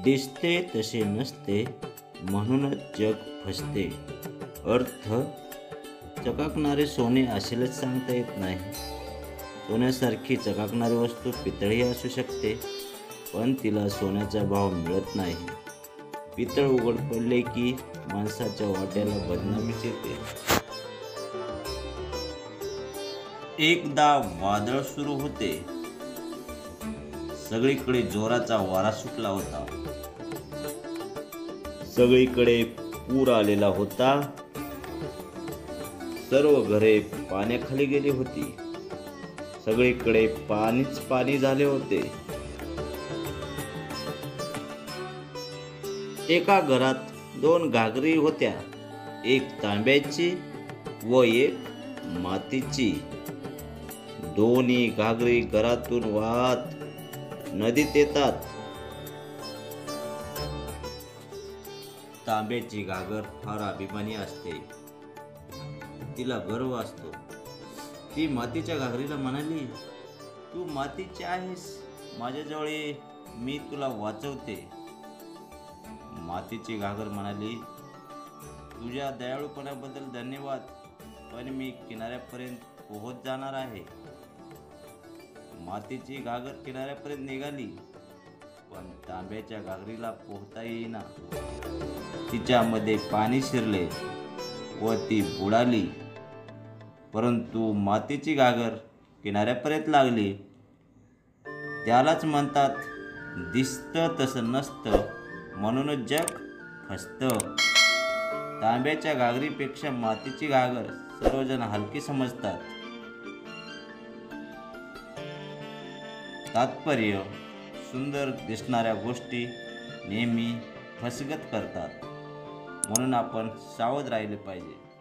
दिसते तसे नसते म्हणूनच जग फसते. अर्थ, चकाकणारे सोने असेलच सांगता येत नाही. सोन्यासारखी चकाकणारी वस्तू पितळही असू शकते, पण तिला सोन्याचा भाव मिळत नाही. पितळ उघड पडले की माणसाच्या वाट्याला बदनामीच येते. एकदा वादळ सुरू होते. सगळीकडे जोराचा वारा सुटला होता. सगळीकडे पूर आलेला होता. सर्व घरे पाण्याखाली गेली होती. सगळीकडे पाणीच पाणी झाले होते. एका घरात 2 घागरी होत्या, एक तांब्याची व एक मातीची. दोन्ही घागरी घरातून वाहत नदीत येतात. तांब्याची घागर फार अभिमानी असते. तिला गर्व असतो. ती मातीच्या घागरीला म्हणाली, तू मातीची आहेस, माझ्याजवळ ये, मी तुला वाचवते. मातीची घागर म्हणाली, तुझ्या दयाळूपणाबद्दल धन्यवाद, पण मी किनाऱ्यापर्यंत पोहोच जाणार आहे. मातीची घागर किनाऱ्यापर्यंत निघाली, पण तांब्याच्या घागरीला पोहता येईना. तिच्यामध्ये पाणी शिरले व ती बुडाली. परंतु मातीची घागर किनाऱ्यापर्यंत लागली. त्यालाच म्हणतात, दिसतं तसं नसतं म्हणूनच जग फसतं. तांब्याच्या घागरीपेक्षा मातीची घागर सर्वजण हलकी समजतात. तात्पर्य, सुंदर दिसणाऱ्या गोष्टी नेहमी फसगत करतात, म्हणून आपण सावध राहिले पाहिजे.